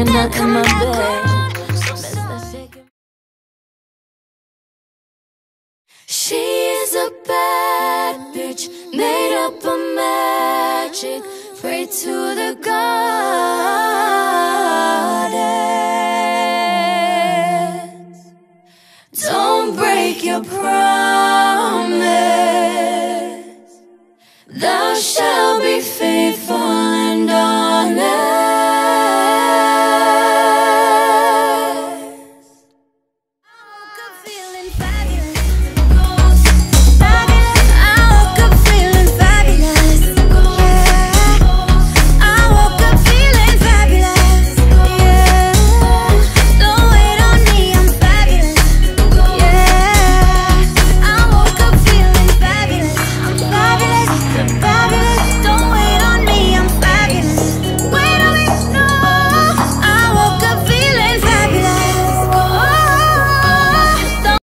you're not in my bed. She is a bad bitch, made up of magic. Pray to the goddess. Don't break your pride.